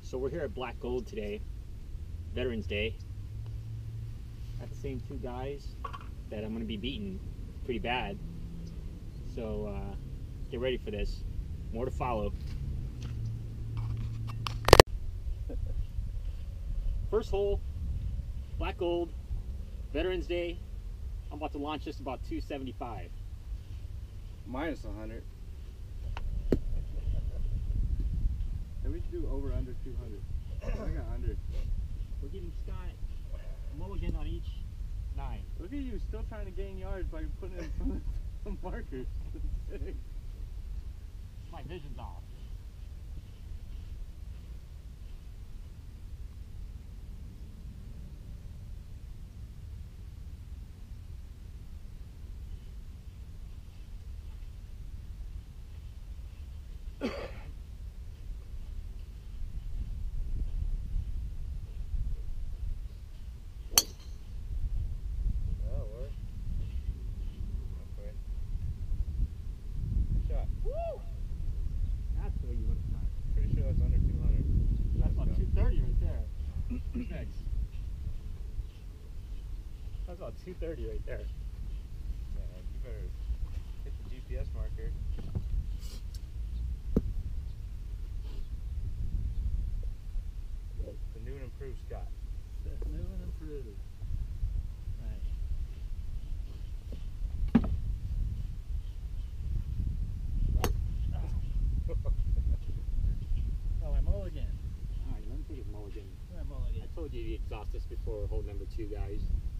So we're here at Black Gold today, Veterans Day. Got the same two guys that I'm going to be beating pretty bad. So get ready for this. More to follow. First hole, Black Gold, Veterans Day. I'm about to launch this about 275. Minus 100. And we should do over under 200. I got under. We're giving Scott a mulligan on each 9. Look at you still trying to gain yards by putting in some markers. My vision's off. Woo! That's the way you want to start. Pretty sure that's under 200. That's about 230 right there. Who's next? That's about 230 right there. Yeah, you better hit the GPS marker. The new and improved Scott. The new and improved. Right. Oh, my mulligan. Alright, let me take a mulligan. My mulligan. I told you to exhaust this before hole number 2, guys.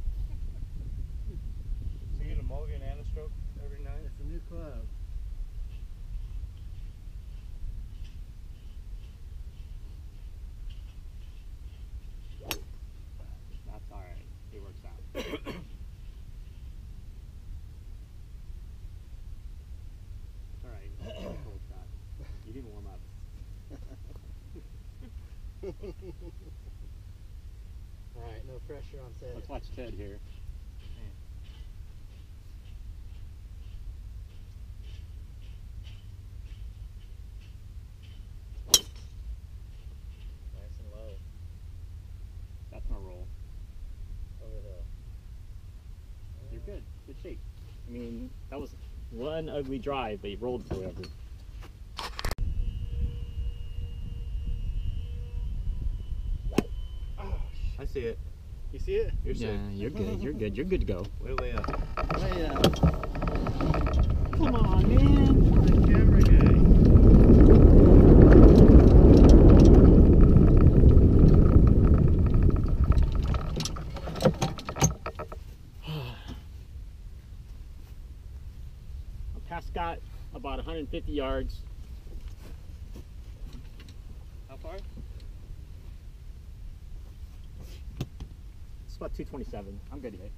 So you get a mulligan and a stroke every night? It's a new club. That's alright. It works out. It's alright. Cold shot. You didn't warm up. Alright, no pressure on set. Let's watch Ted here. Nice and low. That's my roll. Over the hill. You're good. Good shape. I mean, that was one ugly drive, but you rolled forever. I see it. You see it? You're Yeah, safe. you're good. You're good. You're good to go. Way up. Way up. Come on, man. The camera guy. I'm past Scott about 150 yards. How far? It's about 227. I'm good to hit.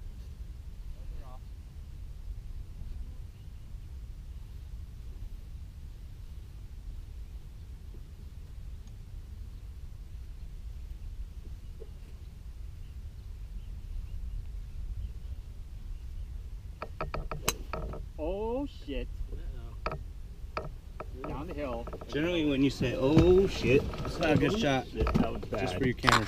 Oh shit. Down the hill. Generally, when you say, oh shit, it's not a good shot. Shit, that was bad. Just for your camera.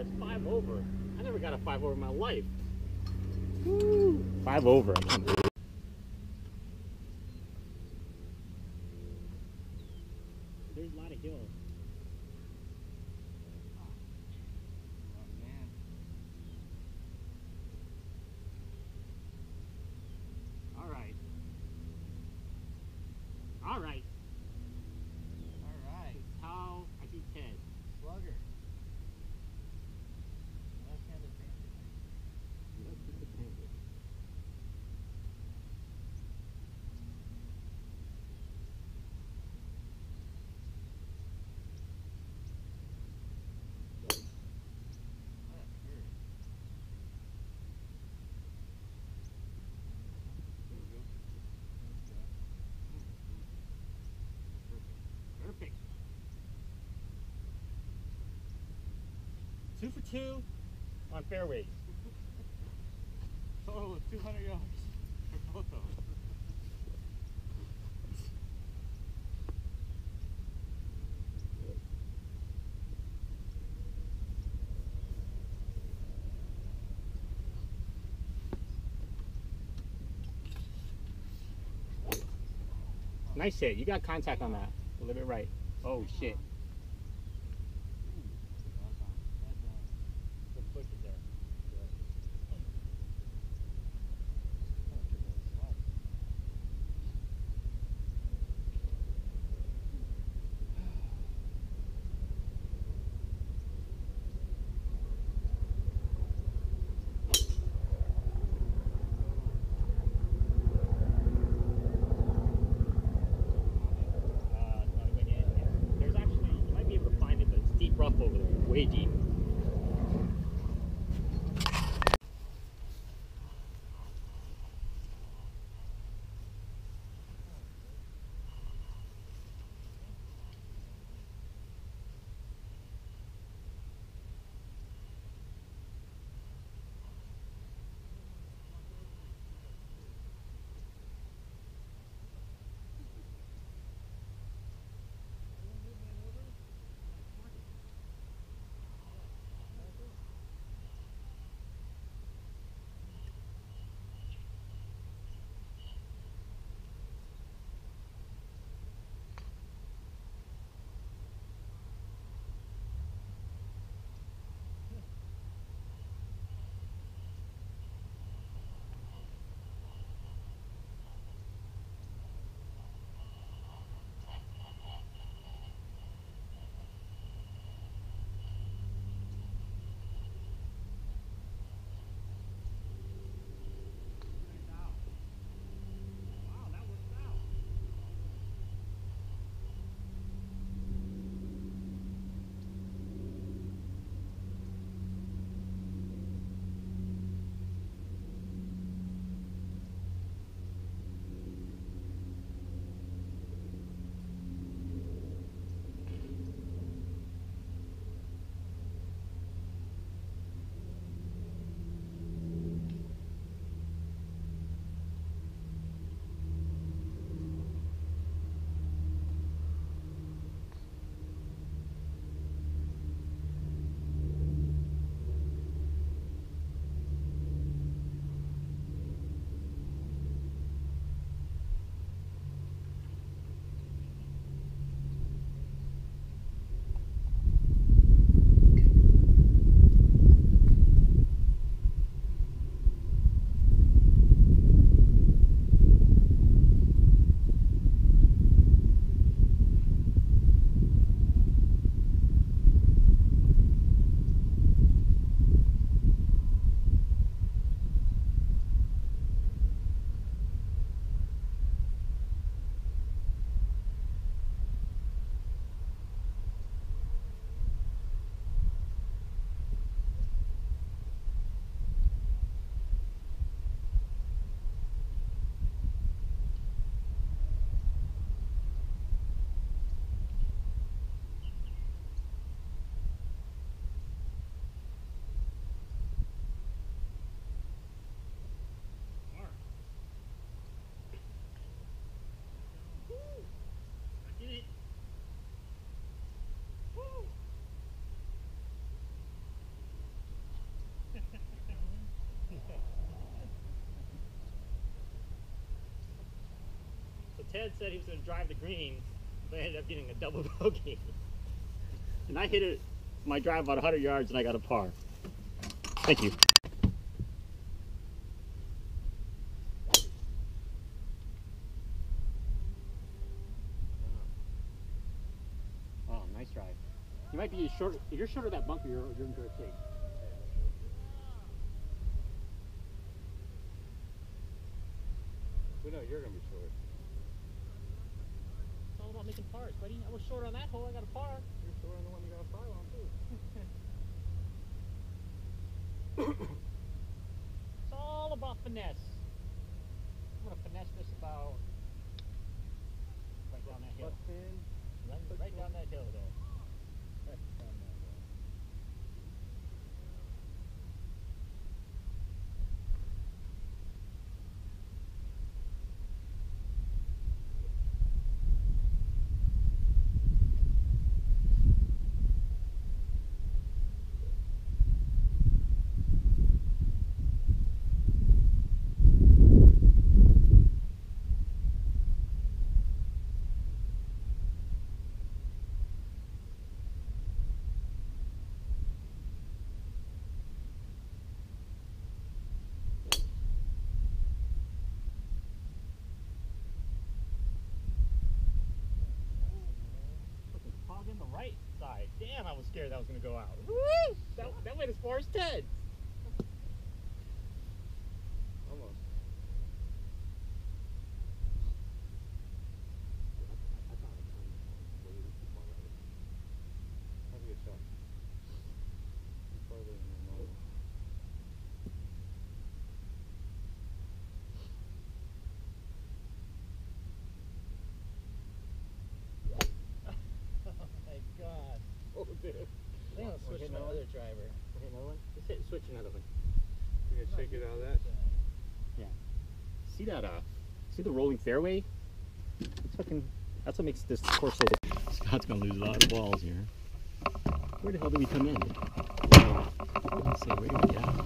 it's 5 over. I never got a 5 over in my life. Woo. 5 over. I can't believe it. There's a lot of hills. Oh, man. All right. All right. Alright. How I see Ted. Slugger. Left-handed panther. What a bird. There we go. Perfect. 2 for 2 on fairways. Oh, 200 yards for both of them. Nice hit. You got contact on that. A little bit right. Oh shit. Good push it there. There's actually, you might be able to find it, but it's deep rough over there. Way deep. Ted said he was going to drive the green, but ended up getting a double bogey. And I hit it, my drive about 100 yards, and I got a par. Thank you. Oh, nice drive. You might be short. If you're short of that bunker, you're in good shape. We know you're gonna be short. It's all about making pars, buddy. I was short on that hole. I got a par. You're short on the one you got a par on too. It's all about finesse. I'm gonna finesse this about right down that hill. Right down that hill there. In the right side. Damn, I was scared that was going to go out. Woo! That went as far as 10. Almost. That's a good shot. Farther than normal. Oh, dude. I think I'll switch to my other driver. Okay, another one? Let's switch another one. You gonna shake it out of that? Yeah. See that, see the rolling fairway? That's what makes this course so... Scott's gonna lose a lot of balls here. Where the hell do we come in? Let's see, where do we go?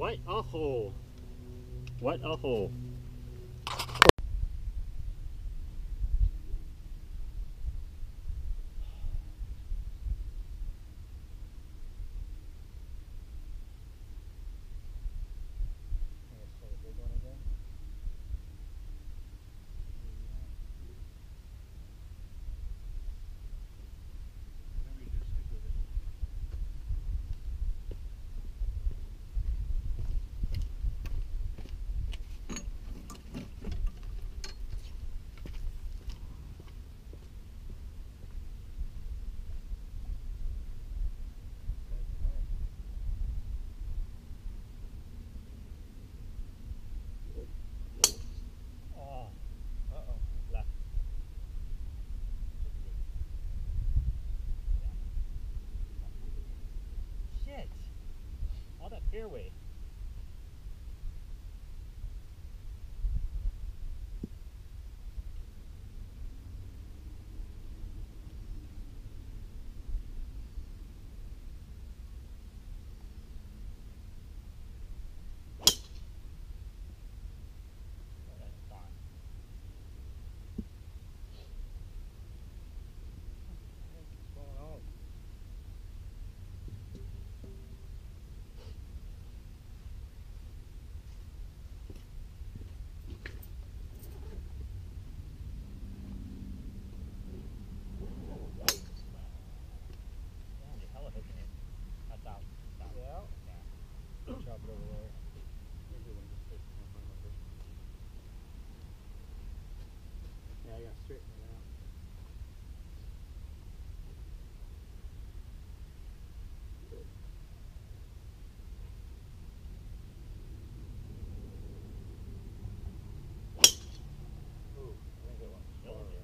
What a hole. What a hole. Maybe just stick with it. Oh, uh-oh, left. Shit! All that fairway. Chop it over there. Usually when just takes my phone like this. Yeah, I gotta straighten it out. Ooh, I think it went still there.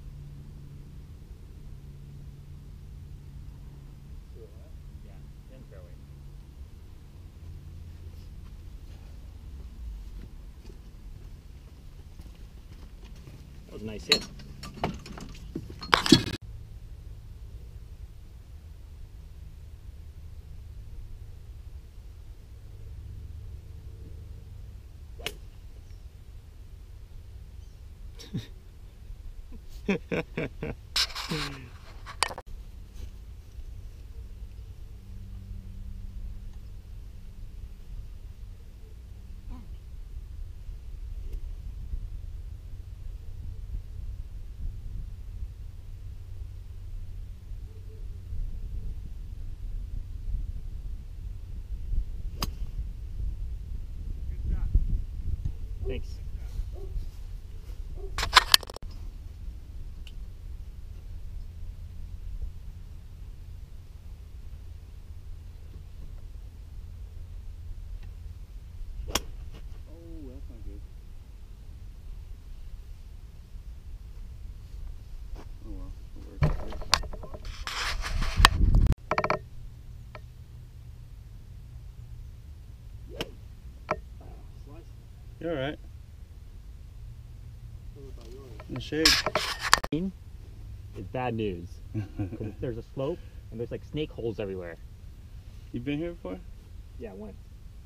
To the left. Yeah, in fairway. That was a nice hit. Good shot. Thanks. Oh, that's not good. Oh well, it works. You alright? In the shade. It's bad news. 'Cause there's a slope and there's like snake holes everywhere. You been here before? Yeah, once.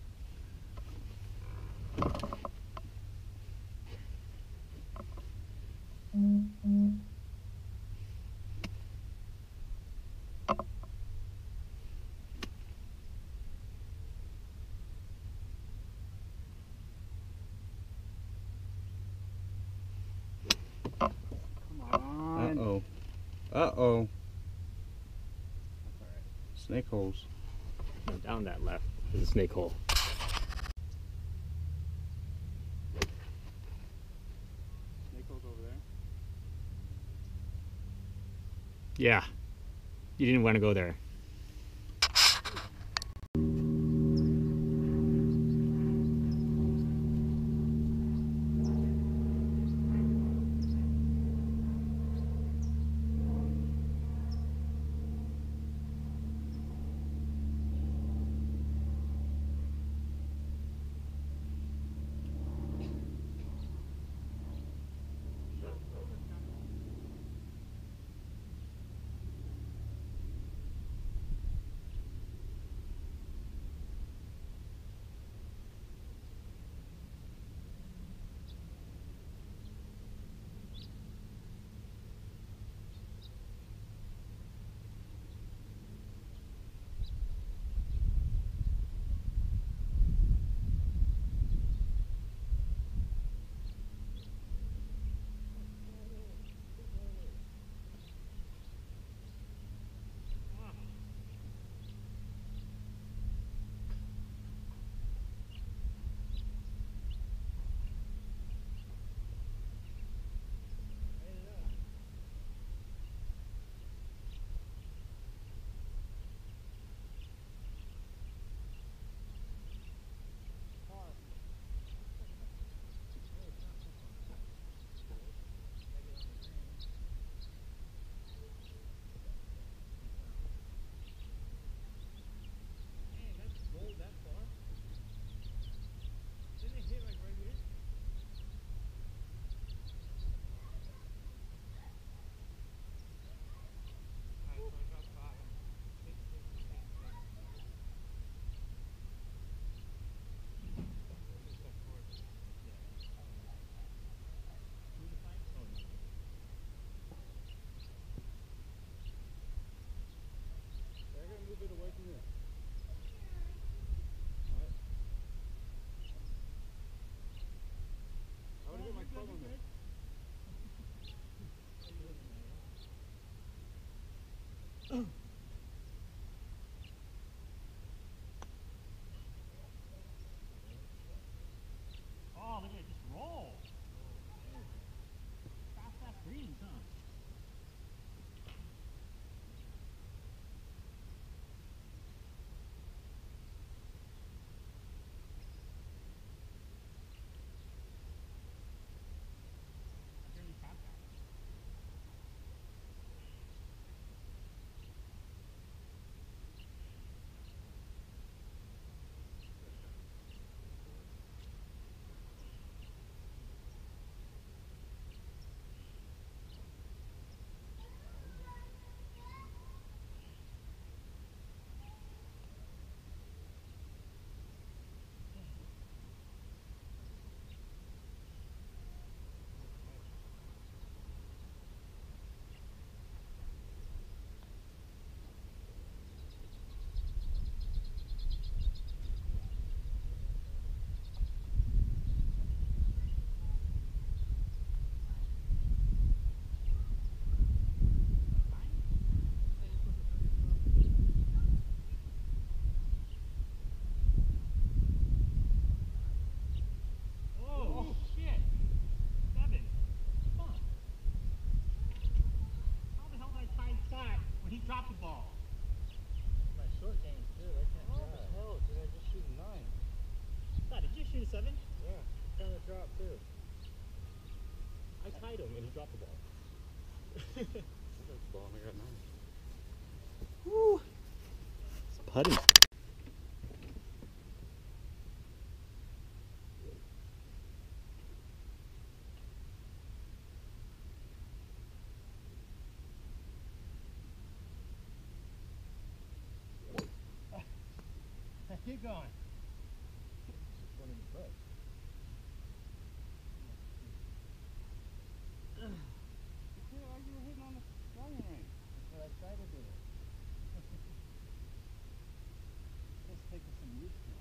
Come on. Uh-oh. Uh-oh. That's alright. Snake holes. No, down that left is a snake hole. Snake holes over there? Yeah. You didn't want to go there. Oh, look at it just roll. Fast greens, huh? I barely tapped that. Oh, shit. 7. Fuck. How the hell did I tie Scott when he dropped the ball? My short game too. I can't How drive. the hell did I just shoot 9? Scott, did you shoot a 7? Yeah, kind of drop too. I tied him and he dropped the ball. I got the ball and I got 9. Woo! It's putting. Keep going. Just one in the butt. You were hitting on the driving range. That's what I tried to do. Let's take some roots now.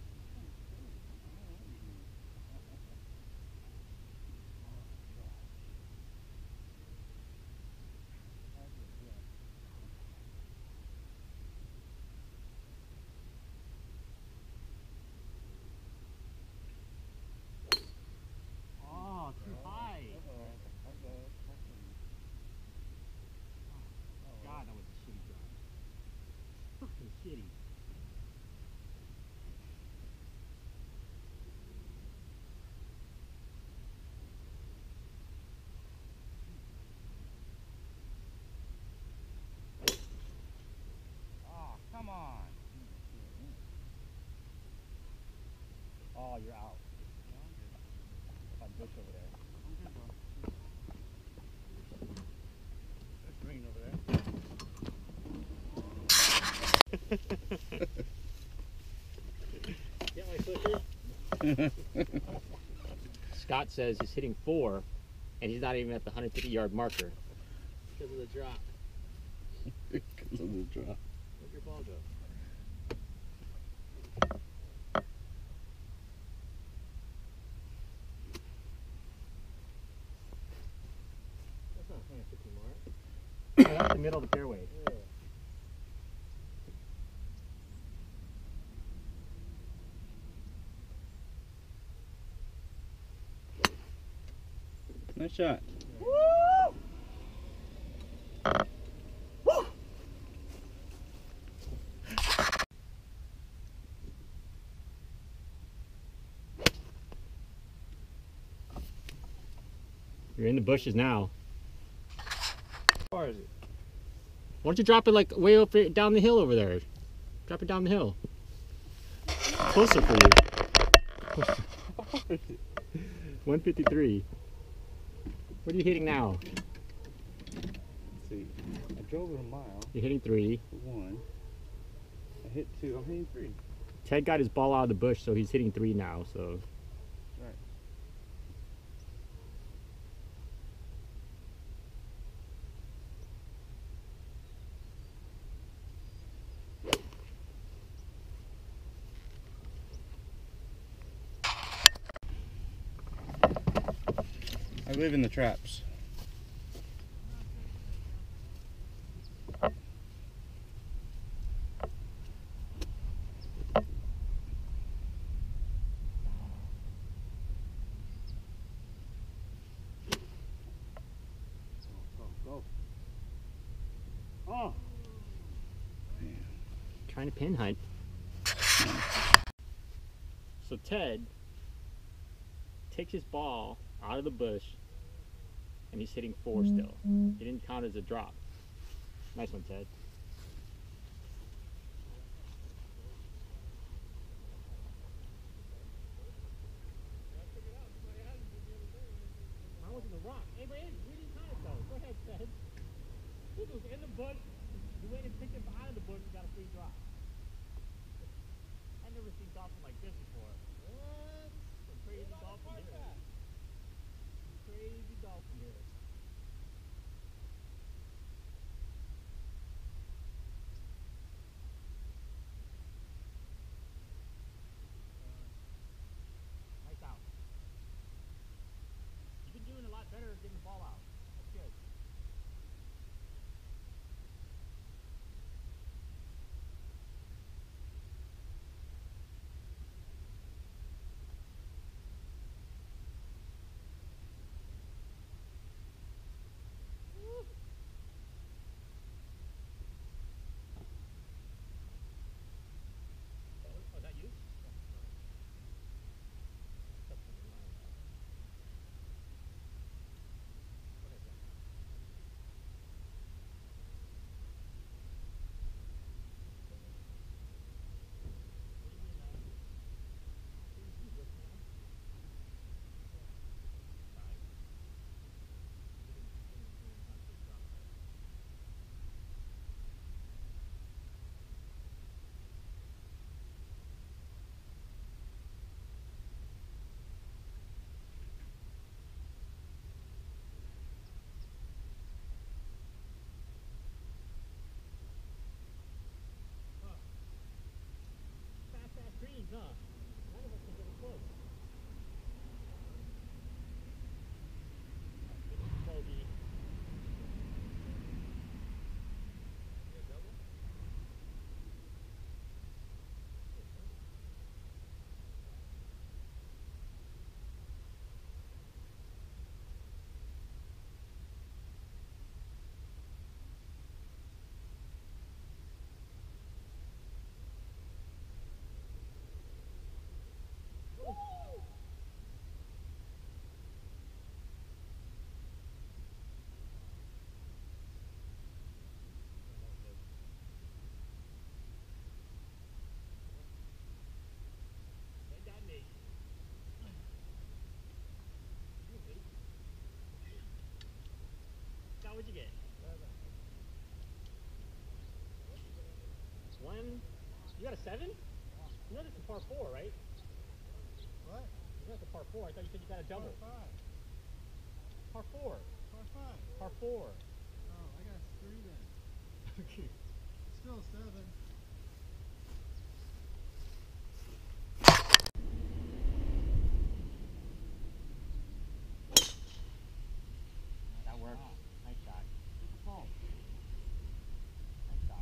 Oh, too high. God, that was a shitty drive. Fucking shitty. Oh, come on. Oh, you're out. That bush over there. There's green over there. Get my clicker. Scott says he's hitting 4, and he's not even at the 150-yard marker because of the drop. Because of the drop. Where'd your ball go? That's not 150 mark. That's the middle of the fairway. Yeah. Nice shot. Woo! Woo! You're in the bushes now. How far is it? Why don't you drop it like way up down the hill over there? Drop it down the hill. Closer for you. 153. What are you hitting now? Let's see. I drove it a mile. You're hitting 3. 1. I hit 2. I'm hitting 3. Ted got his ball out of the bush, so he's hitting 3 now. So Right. I live in the traps. trying to pin hunt. So Ted takes his ball out of the bush and he's hitting 4 still. It didn't count as a drop. Nice one, Ted. I wasn't the rock. Hey, Brandon, we didn't count it though. Go ahead, Ted. This was in the bush. You went and picked it out of the bush and got a free drop. I've never seen golfing like this before. What? Some crazy golfing here. Some crazy golfing here. Nice out. You've been doing a lot better getting the ball out. That's good. Oh, is that you? Fast greens, huh? None of us can get it close. Bogey. They got me. Scott, what'd you get? 1. You got a 7? You know that's a par 4, right? What? You know that's a par 4. I thought you said you got a double. Par 5. Par 4. Par 5. Par 4. Oh, I got 3 then. Okay. Still 7. That worked. Wow. Nice shot. Get the ball. Nice shot.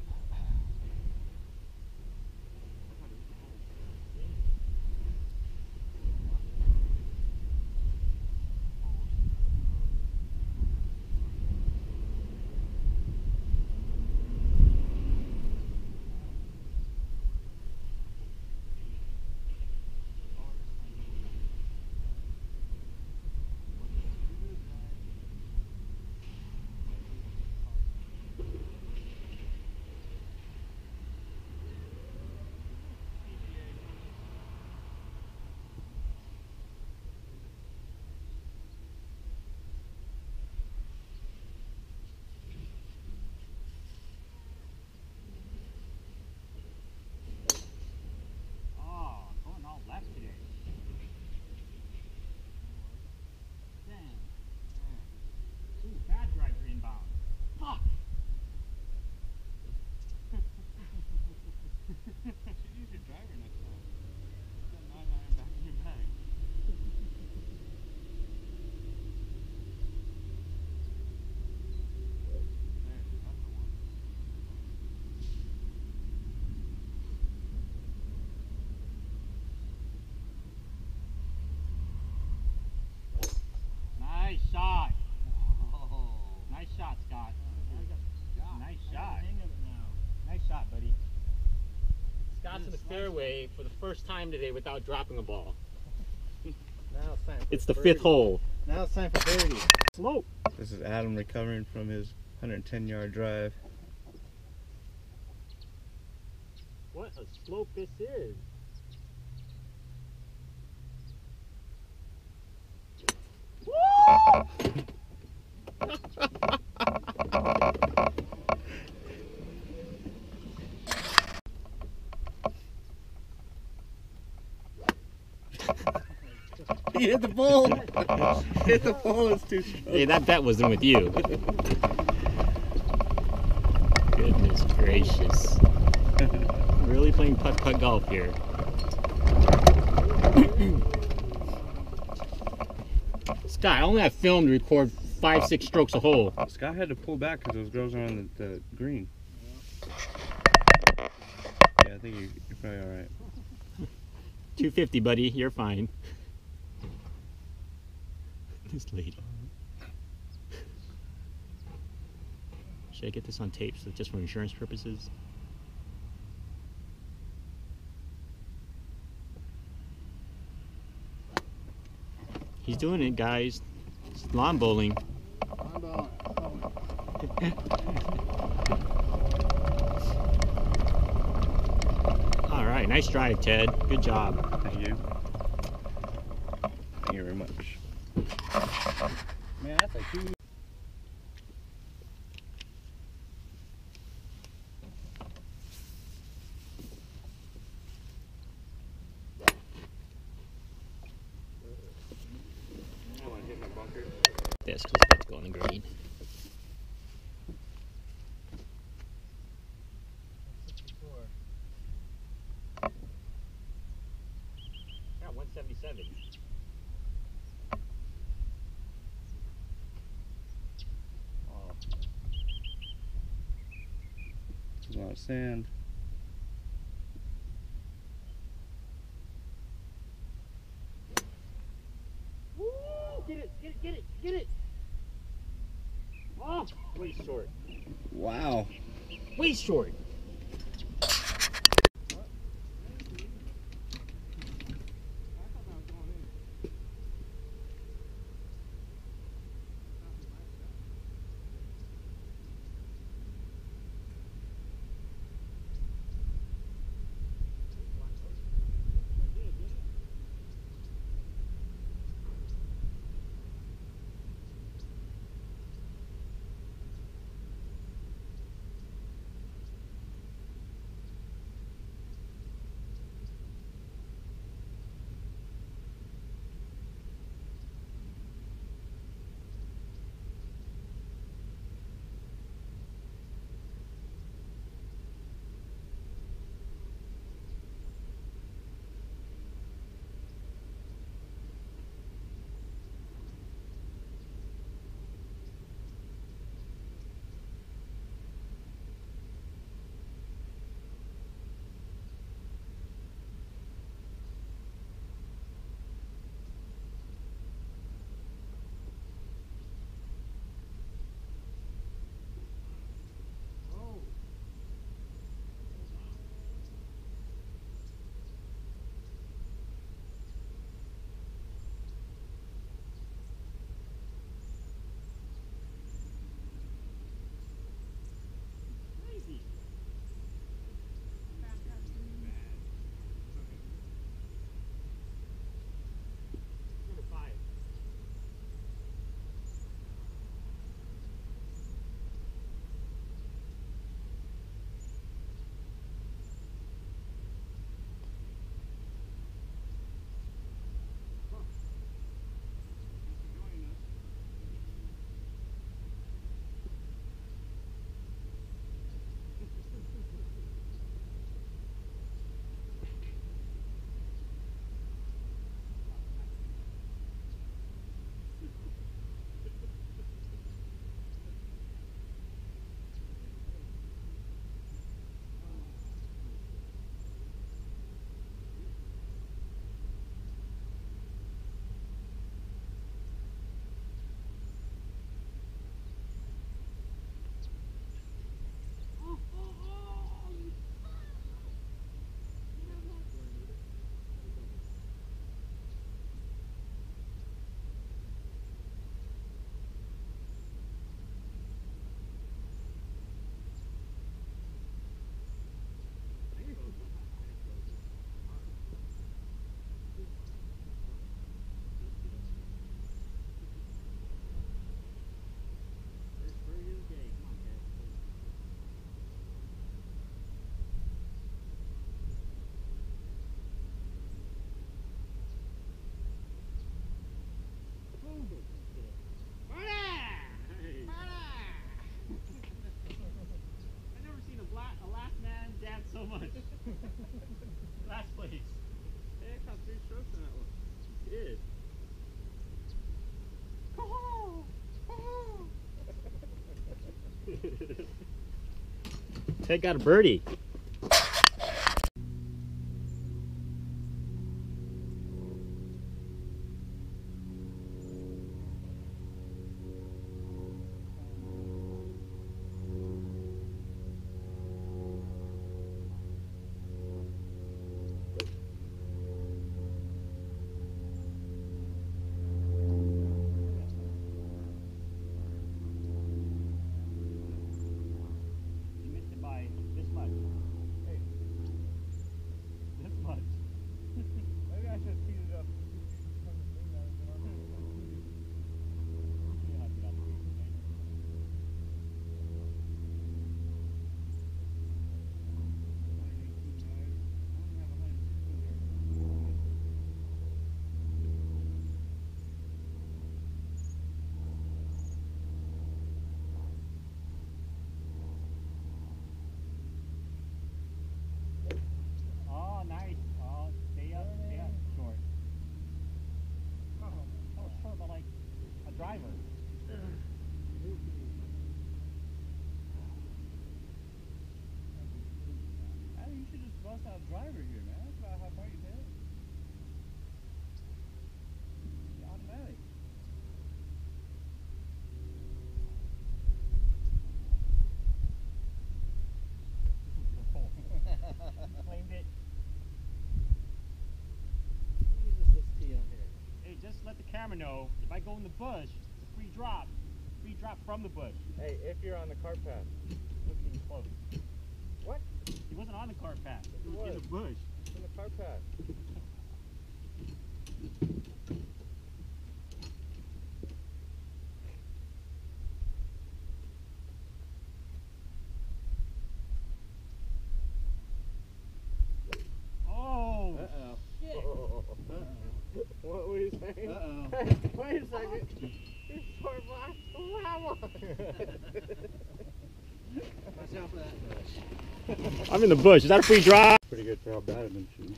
fairway for the first time today without dropping a ball. Now it's time for It's the birdie. 5th hole. Now it's time for birdie. Slope. This is Adam recovering from his 110-yard drive. What a slope this is. He hit the ball. Hit the ball. It's too strong. Hey, that bet wasn't with you. Goodness gracious. Really playing putt-putt golf here. Scott, I only have film to record 5-6 strokes a hole. Scott had to pull back because those girls are on the green. Yeah, I think you're probably all right. 250, buddy. You're fine. This lady. Should I get this on tape so just for insurance purposes? He's doing it, guys. It's lawn bowling. All right, nice drive, Ted. Good job. Thank you. Thank you very much. Man, that's a huge. I want to hit my bunker. This, because that's going to green. Yeah, 177. There's a lot of sand. Woo! Get it, get it, get it, get it! Oh, way short. Wow. Way short. Ted got a birdie. You missed it by this much. Hey. This much. Maybe I should speed it up. From the thing that I've been on. You know how to get on the green, right? Oh, nice. Oh, stay up, short. Oh, short, but like a driver. You should just bust out driver here, man. That's about how far you hit. It's automatic. Claimed it. Jesus, let's tee on here. Hey, just let the camera know if I go in the bush, it's a free drop. Free drop from the bush. Hey, if you're on the cart path. Wasn't even close. What? He wasn't on the cart path. He He was in was. the bush. It's in the cart path. Oh, Uh-oh. shit. What were you saying? Uh-oh. Hey, wait a second. You're short black. Wow. Watch out for that bush. I'm in the bush. Is that a free drop? Pretty good for how bad I've been shooting.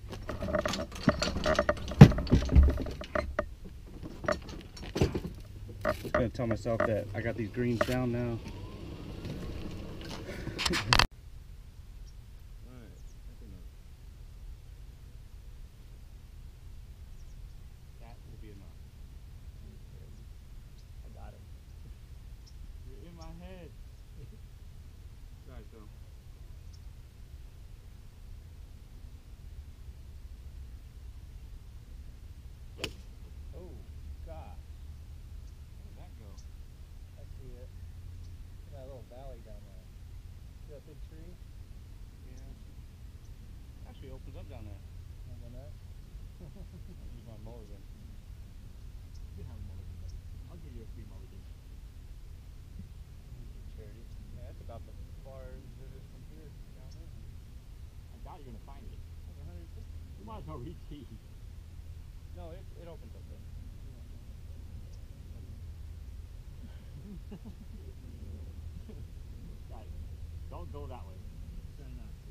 Just gonna tell myself that I got these greens down now. That will be enough. I got him. You're in my head. Right, so. Oh, gosh. Where did that go? I see it. That little valley down there. See that big tree? Yeah. Actually opens up down there. Remember that? I'll use my mulligan. You can have a mulligan, buddy. I'll give you a free mulligan. Charity. Yeah, that's about the far as it is from here down there. I doubt you're gonna find it. That's 150. You might as well re-tee. No, it opens up there. Guys, don't go that way. Try not to.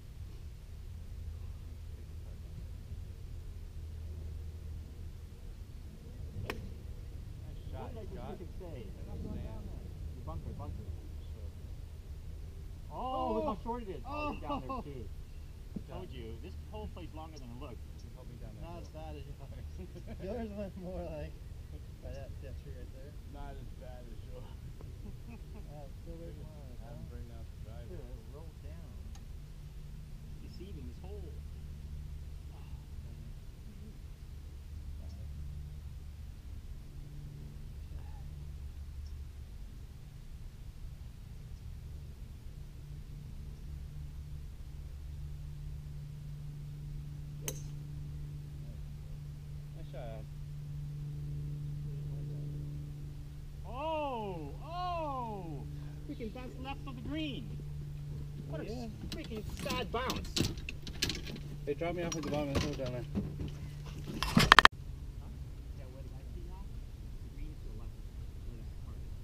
Nice shot, What did I Scott. think you could say? That's not down there. You bunker, bunker. Sure. Oh, look how short it is. Oh, you're down there Oh. too. Told you, this whole plays longer than it looks. Help me down there. Not as Bill. bad as yours. Yours went more like by that tree right there. Not as bad as yours. Still very long. I haven't bring out the driver. Dude, it rolled down. Deceiving this whole. Nice shot, Adam. Oh! Freaking bounce left of the green. What a Yeah. freaking sad bounce. Hey, drop me off at the bottom of the hill down there. Yeah, where did I see now? The green is to the left. Where that card is.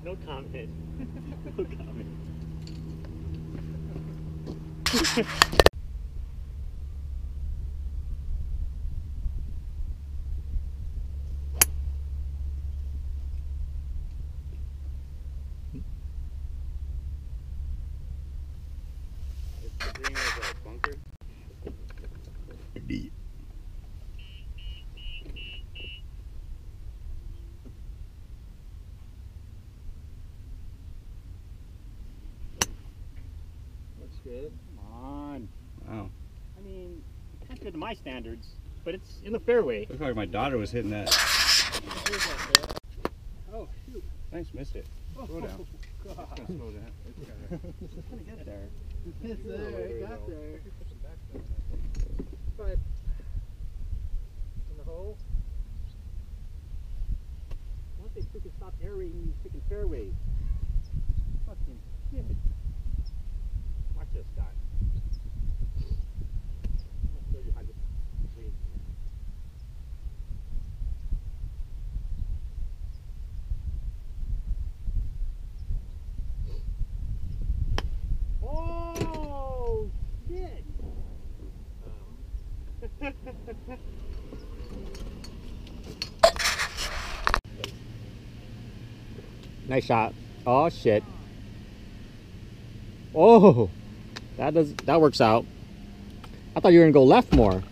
No comment. No comment. The green was a bunker. Deep. Looks good. Come on. Wow. I mean, that's good to my standards, but it's in the fairway. Looks like my daughter was hitting that. Oh, shoot. Thanks, missed it. Slow down. God. It's gonna slow down. It's gonna get there. It's there, it got there. But in the hole. Once they freaking stop aerating these freaking fairways. Fucking shit. Watch this, Scott. I'm gonna show you how to clean. Oh shit! Nice shot. Oh shit. Oh, that works out. I thought you were gonna go left more.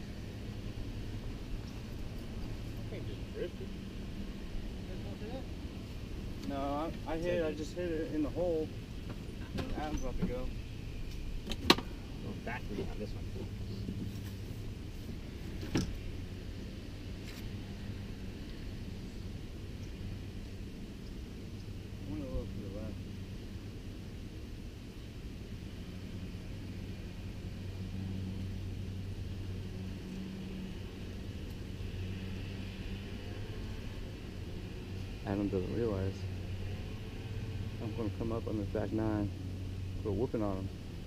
No, I just hit it in the hole. Adam's about to go. Go back to me on this one. I went a little to the left. Adam doesn't realize I'm going to come up on this back nine, put a whooping on him.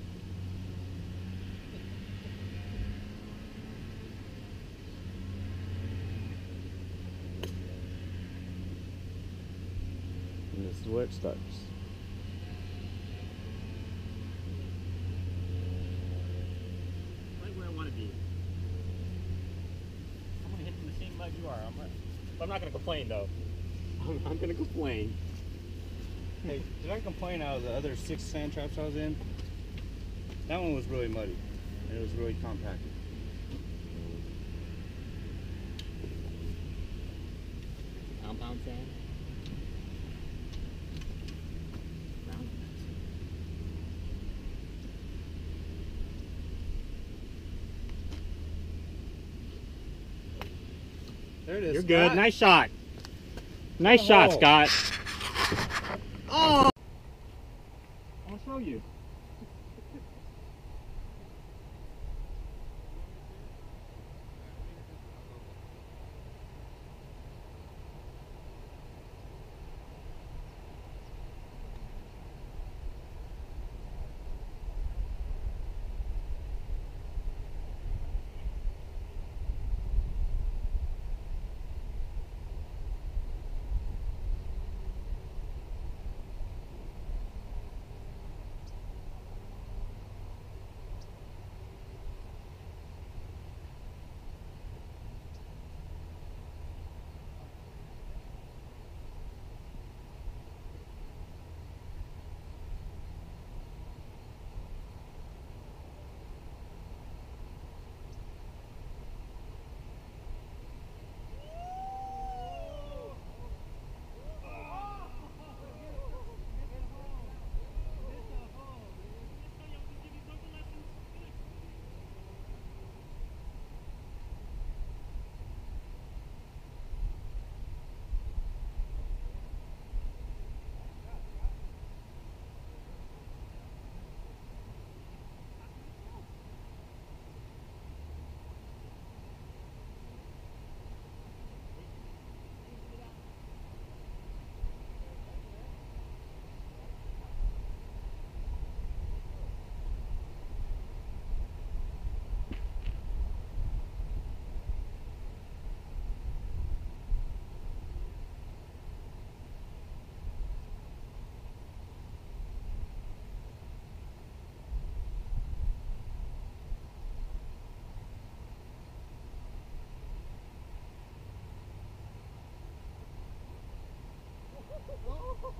And this is where it starts. Right where I want to be. I'm gonna hit from the same mud you are. I'm not gonna complain though. I'm gonna complain. Hey, did I complain out of the other 6 sand traps I was in? That one was really muddy, and it was really compacted. Compound sand. There it is. You're good. Scott. Nice shot. Nice shot, Oh. Scott. Oh! I'll show you.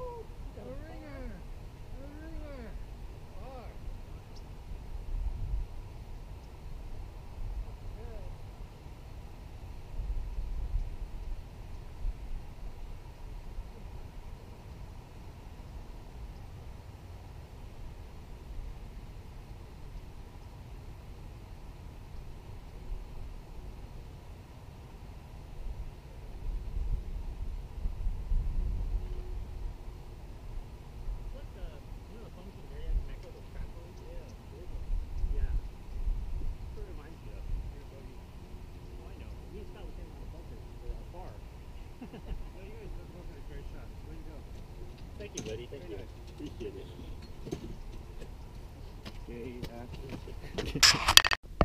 A ringer! A ringer! Fuck. Good. Thank you, buddy. Thank you. Appreciate it. Okay,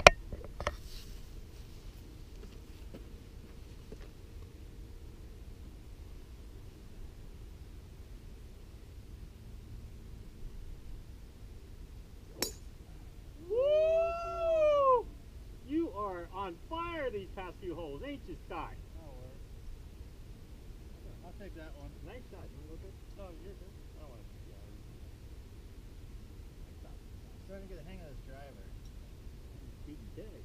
Woo! You are on fire these past few holes, ain't you, Stock? That'll work. I'll take that one. Nice shot. You want to look at? No, you're good. I don't want to take yours. Nice shot. I'm starting to get the hang of this driver. Beating dead.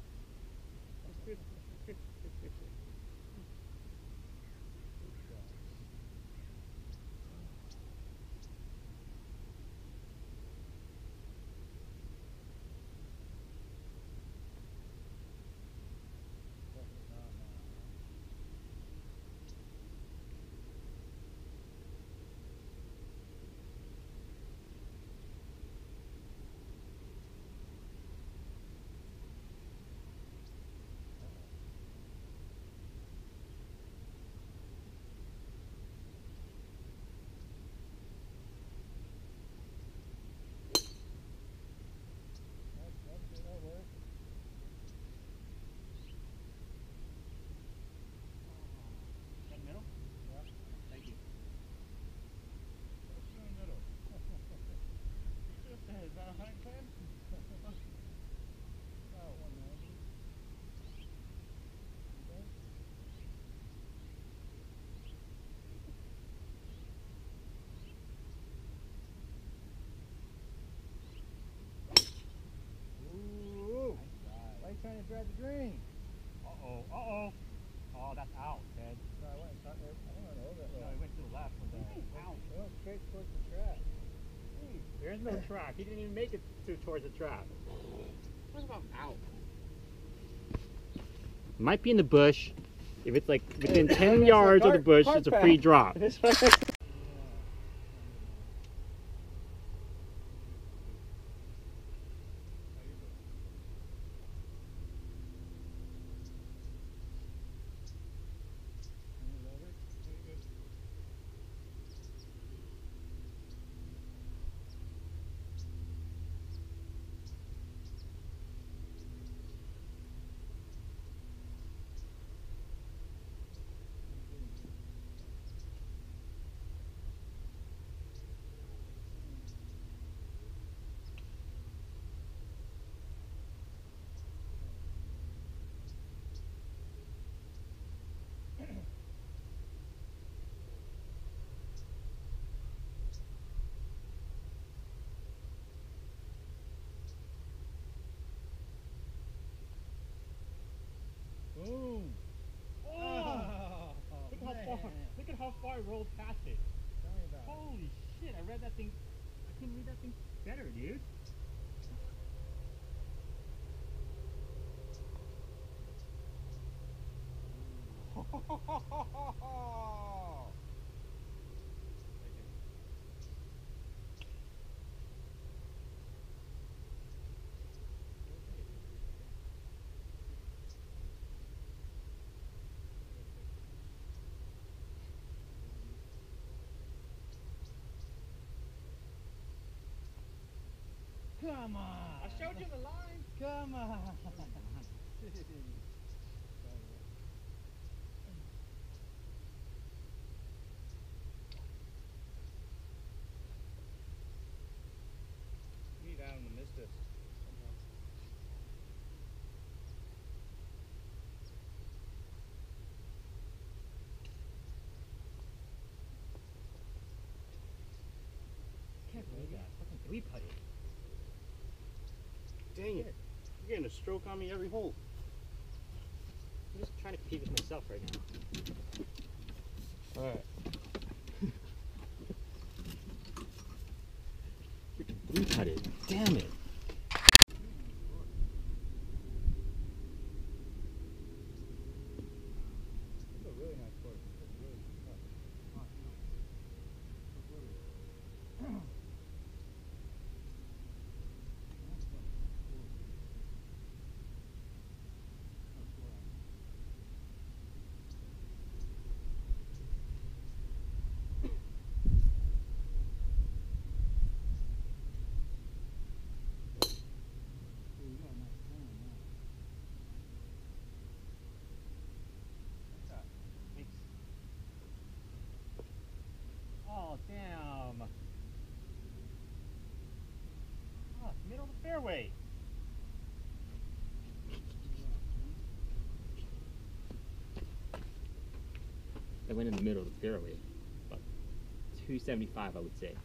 Definitely not now. That'll work. That middle? Yeah. Thank you. What's in the middle? You should have said, is that a high pen? About 190. Okay. Ooh! Why are you trying to drive the green? Uh-oh. Uh-oh. Oh, that's out, Ted. No, I went a little bit No, low. he went to the left with that. Out. I went straight towards the track. There's no trap. He didn't even make it towards the trap. What about out? Might be in the bush. If it's like within 10 yards of the bush, it's a free drop. Boom! Oh! Look at how far I rolled past it. Tell me about Holy shit, I read that thing. I couldn't read that thing better, dude. Come on! I showed you the line. Come on! We need Adam to miss this. We putted. Dang it. You're getting a stroke on me every hole. I'm just trying to compete with myself right now. Alright. We putted. Damn it. It's a really nice course. It's really tough. Oh, damn. Oh, it's middle of the fairway. That went in the middle of the fairway. About 275, I would say.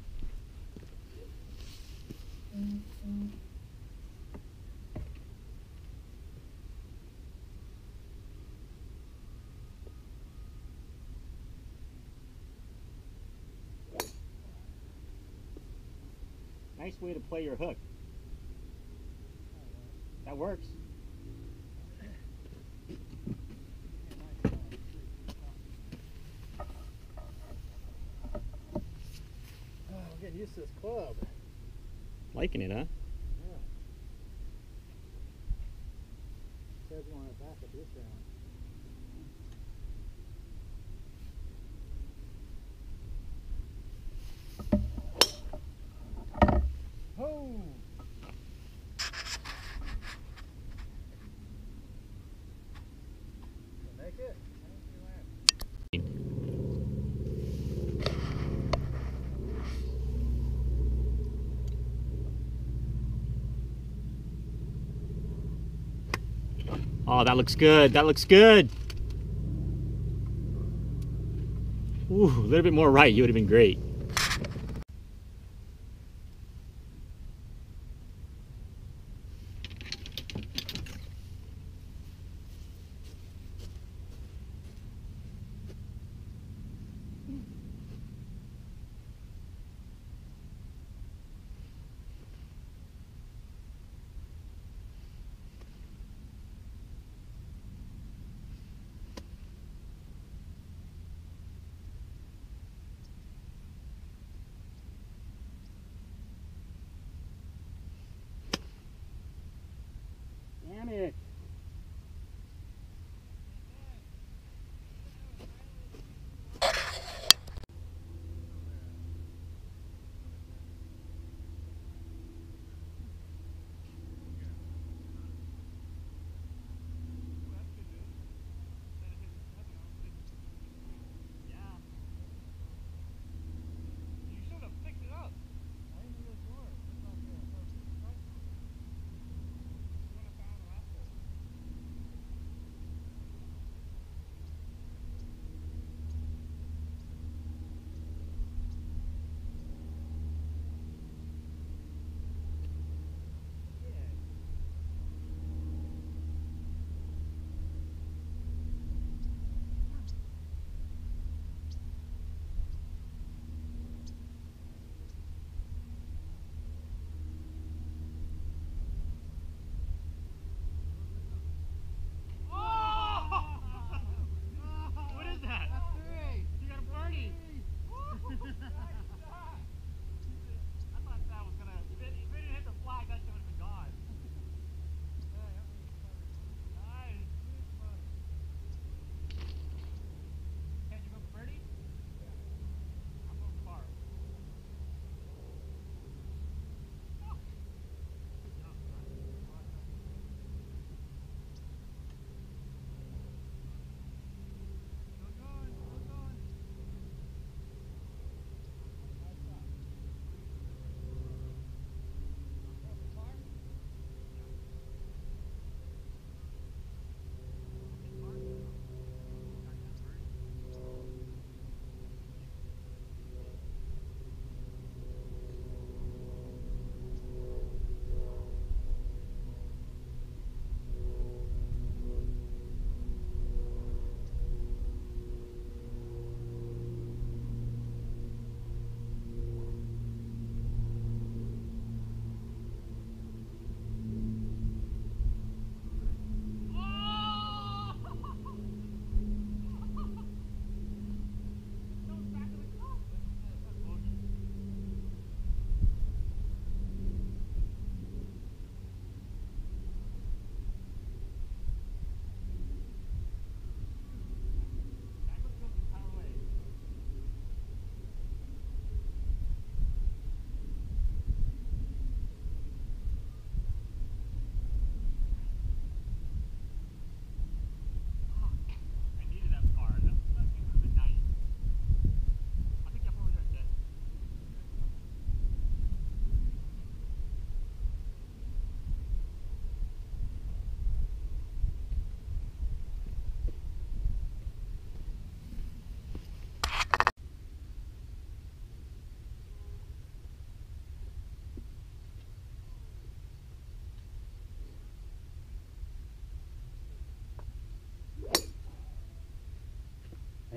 Nice way to play your hook. That works. I'm getting used to this club. Liking it, huh? Yeah. Says you want it back at this round. Oh! Make it? I don't see land. Oh, that looks good. That looks good. Ooh, a little bit more right. You would have been great. Damn it.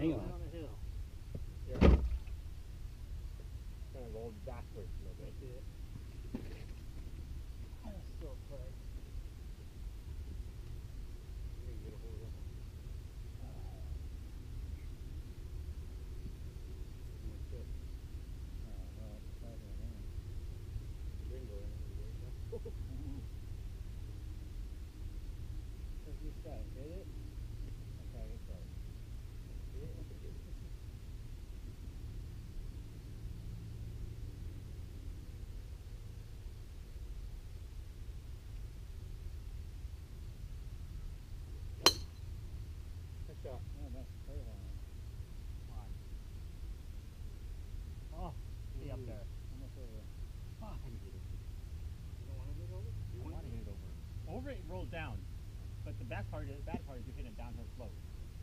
Hang on. On the hill. Yeah. Kind of rolled backwards a little bit. That's still tight. You just gotta hit it. Okay, it's right. Good shot. Oh, nice curve on it. Oh, be up Ooh. there. Almost over. Fuck, I didn't hit it. You don't want to hit it over? I want to hit it over. Over it rolls down, but the bad part is you're hitting a downhill slope.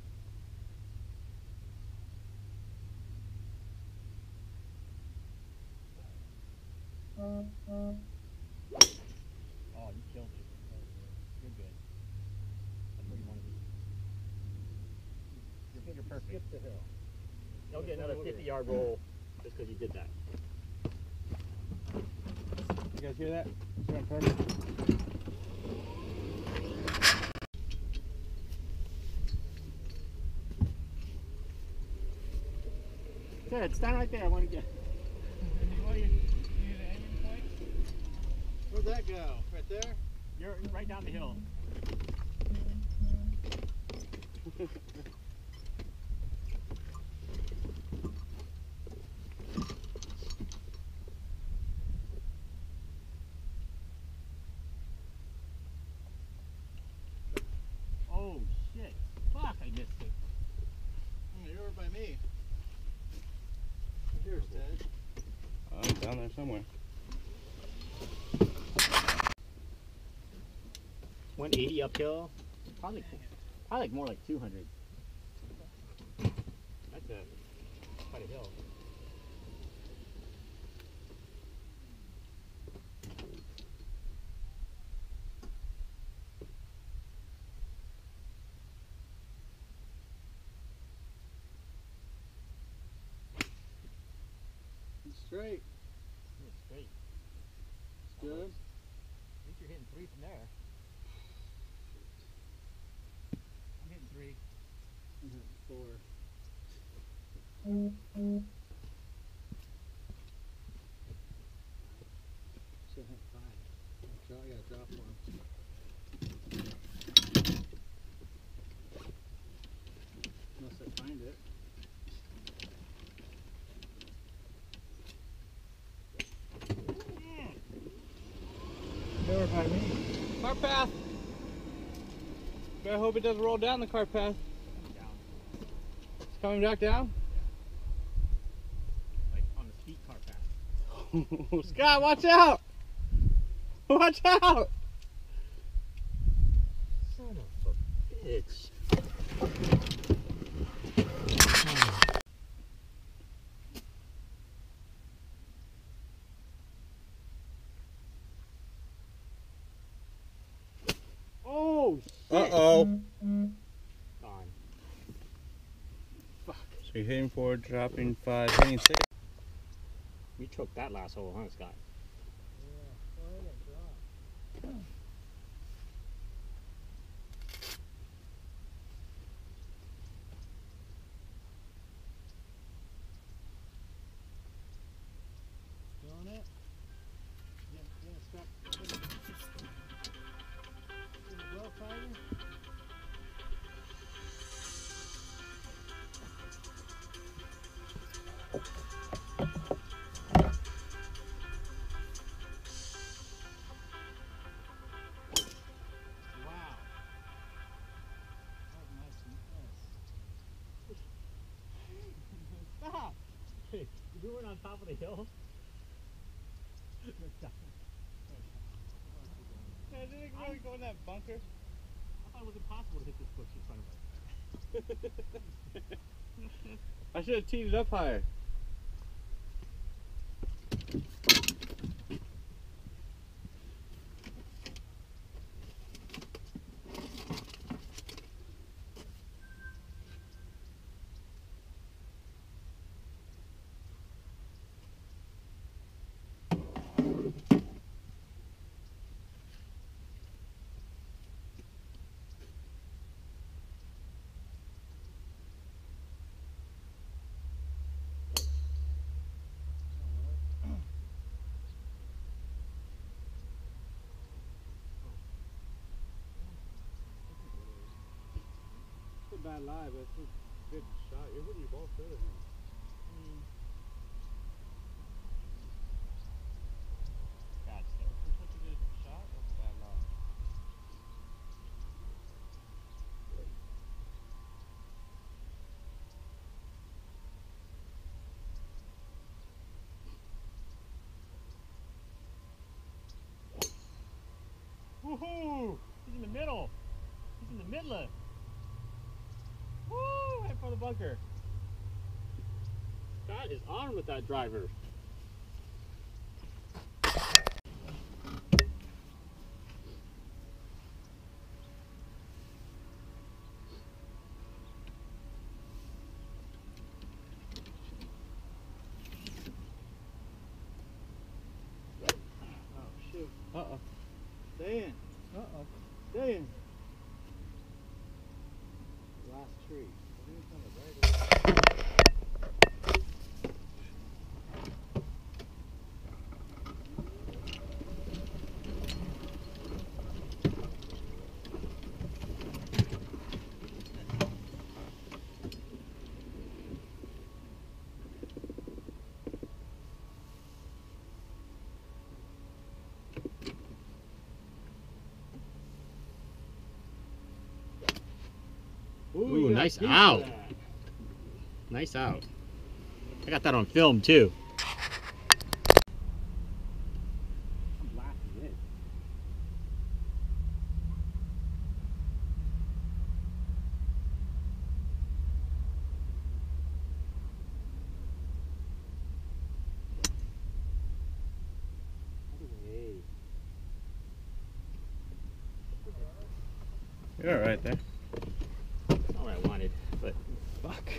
Oh, you killed it. You're good. That's what you want to be. You're perfect. Skip the hill. You'll get another 50-yard roll just because you did that. You guys hear that? It's going perfect. Good, stand right there. I want to get. Where'd that go? Right there? You're right down the hill. Oh shit! Fuck! I missed it. You're over by me. Here's Ted. I'm down there somewhere. 180 uphill. Probably like more like 200. That's quite a hill. It's straight. It's straight. It's good. I think you're hitting 3 from there. I'm hitting 3. I'm hitting 4. Should hit 5. I gotta drop one. Unless I find it. Over by me. Car path. Better hope it doesn't roll down the car path. Down. It's coming back down. Like on the steep car path. Scott, watch out! Watch out! Son of a bitch. Oh shit. Uh-oh. Gone. So you're hitting 4, dropping 5, hitting 6. We choked that last hole, huh, Scott? Feeling it? Gonna stop. Well, Tiger? Wow. That was nice and Stop! Hey, we weren't on top of the hill. Yeah, did it really go in that bunker? I thought it was impossible to hit this bush in front of us. I should have teed it up higher. bad lie, but it's a good shot. You're hitting your ball further now. God, still. For such a good shot, that's a bad lie. Woohoo! He's in the middle. He's in the middle. Woo! Right for the bunker. Scott is on with that driver. Oh, shoot. Uh-oh. Stay in. Uh-oh. Stay in. Last tree. I think it's on the right. Ooh, nice out. Nice out. I got that on film too. I'm blasting it. You're alright there. Not what I wanted, but Fuck.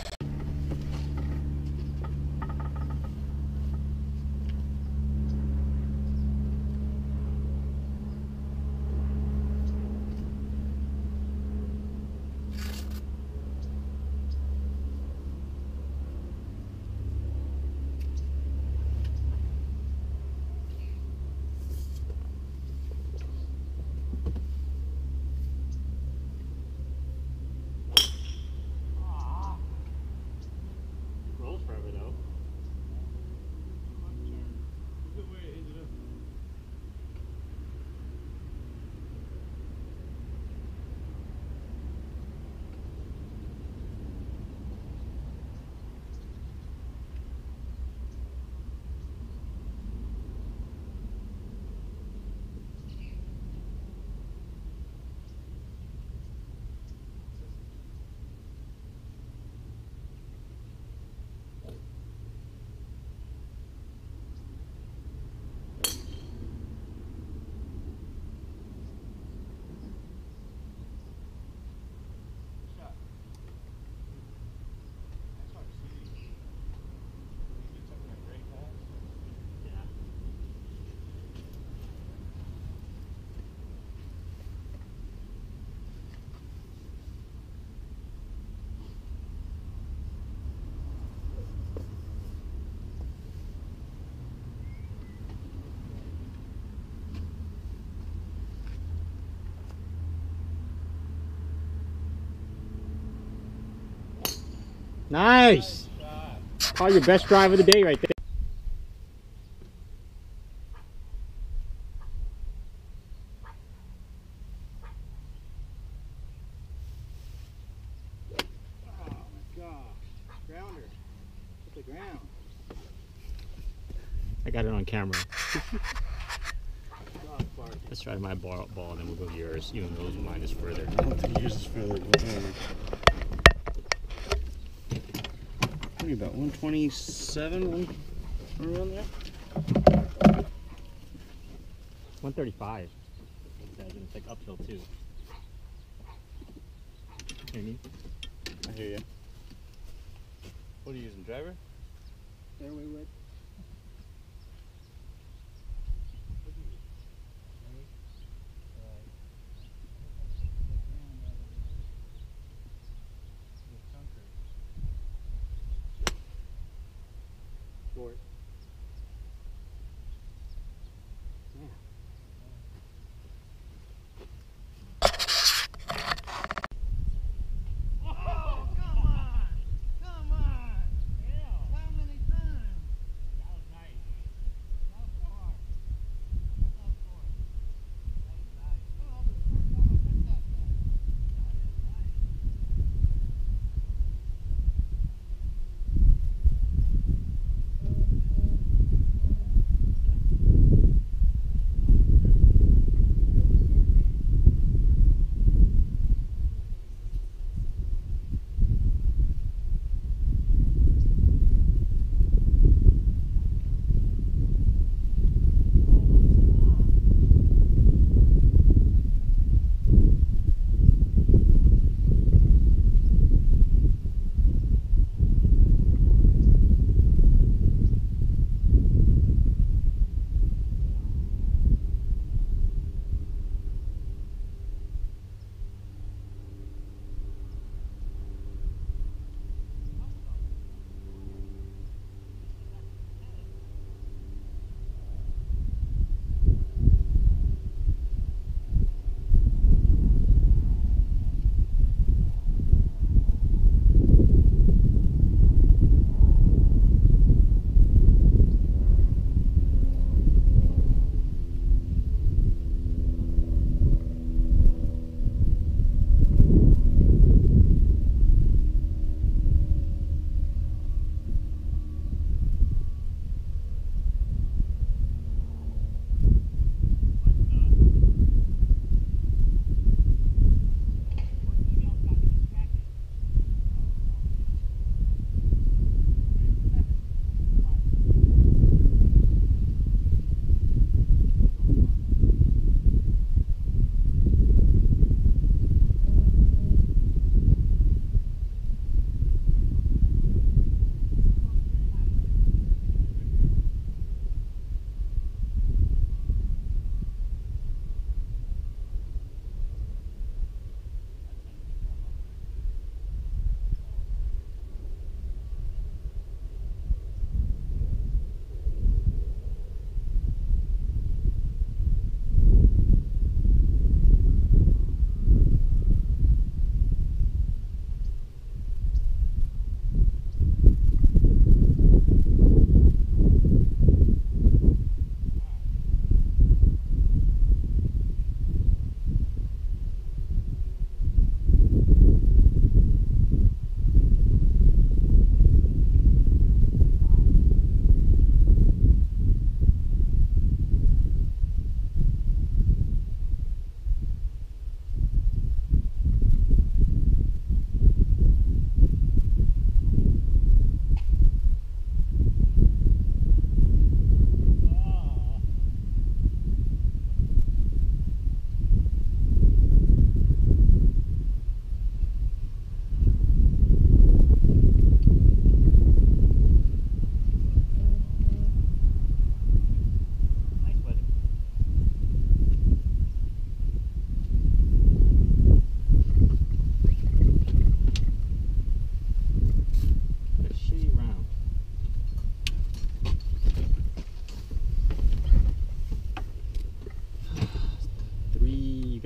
rolls forever though. Good way to end it up. Nice. Probably your best drive of the day right there. Oh my gosh. Grounder. Hit the ground. I got it on camera. Dog bark. Let's try my ball and then we'll go to yours, even though mine is further. I don't think yours is further. Maybe about 127, around there. 135. It's like uphill too. You know what I mean? I hear you. What are you using, driver? Fairway wood. Short.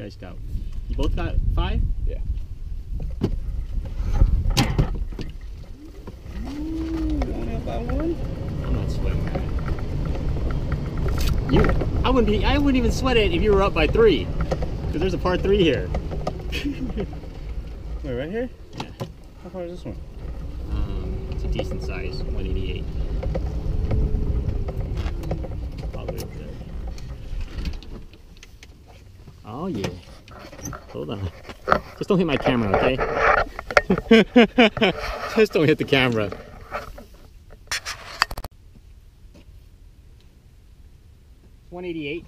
guys got? You both got 5? Yeah. Only up by one? I'm not sweating that. I wouldn't even sweat it if you were up by 3. Because there's a par 3 here. Wait, right here? Yeah. How far is this one? It's a decent size, 188. Oh yeah. Hold on. Just don't hit my camera, okay? Just don't hit the camera. It's 188.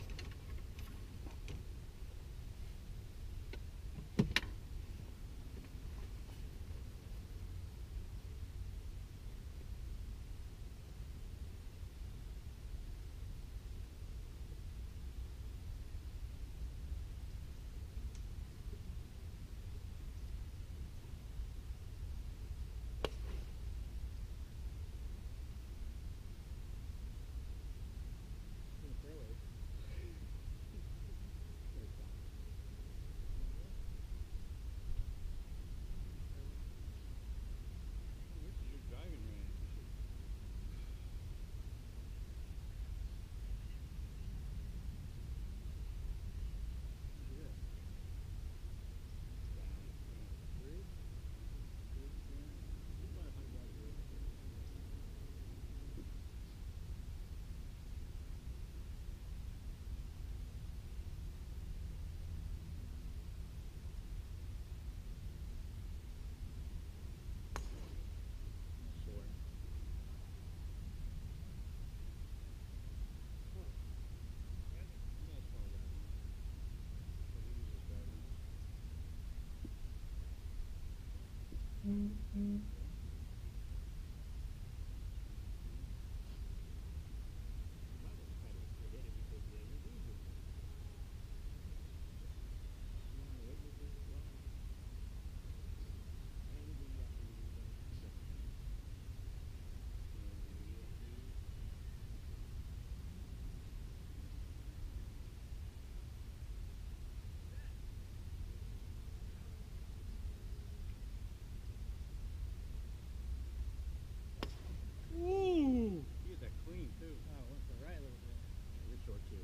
Woo! You get that clean too. Oh, went to the right a little bit. You're short too.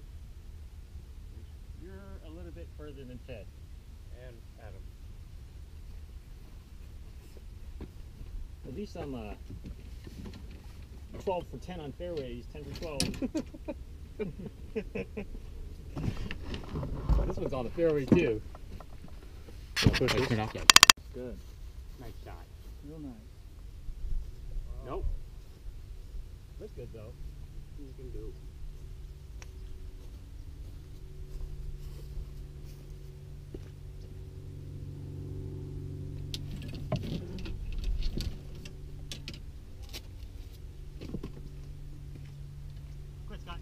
You're a little bit further than Ted. And Adam. At least I'm 12 for 10 on fairways, 10 for 12. This one's on the fairways too. Push Like, it. turn off yet. Good. Nice shot. Real nice. Nope. Looks good though. You can do. Quit, Scott.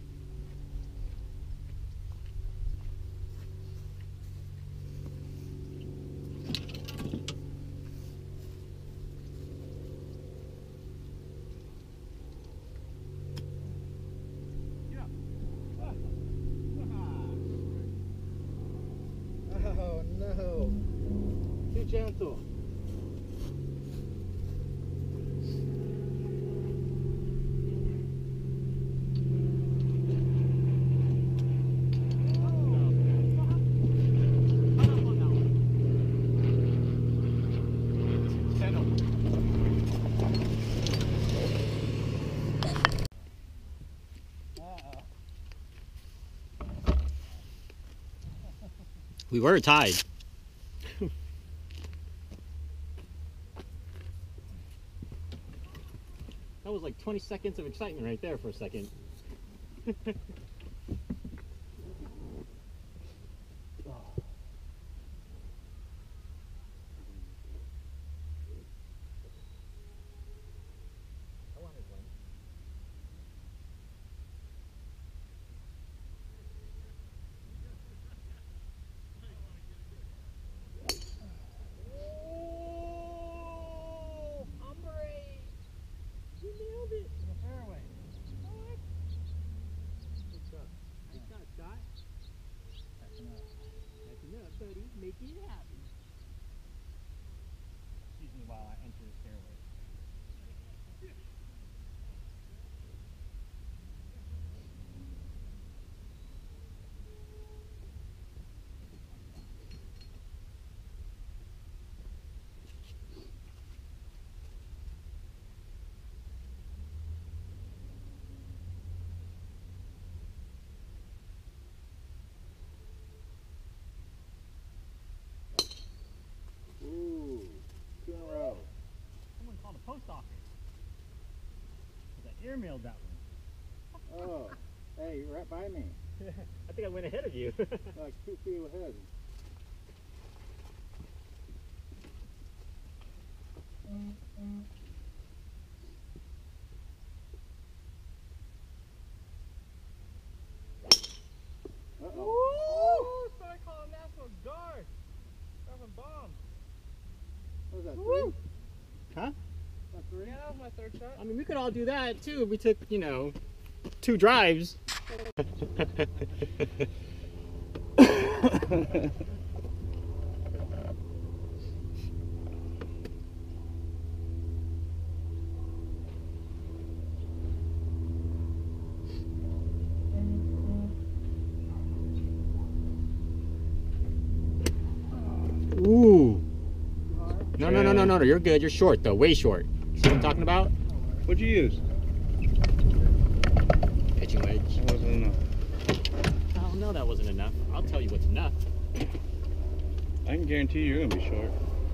Oh no. Too gentle. We were tied. That was like 20 seconds of excitement right there for a second. airmailed that one. Oh, hey, you're right by me. I think I went ahead of you. Like 2 feet ahead. Uh-oh. Ooh, started calling National Guard. Dropping bombs. What was that, Woo. 3? Huh? That 3? Yeah, that was my third shot. I mean, we could all do that too if we took, you know, 2 drives. Ooh. No, you're good. You're short though, way short. See what I'm talking about? What'd you use? Pitching wedge. That wasn't enough. Oh no, that wasn't enough. I'll tell you what's enough. I can guarantee you're gonna be short.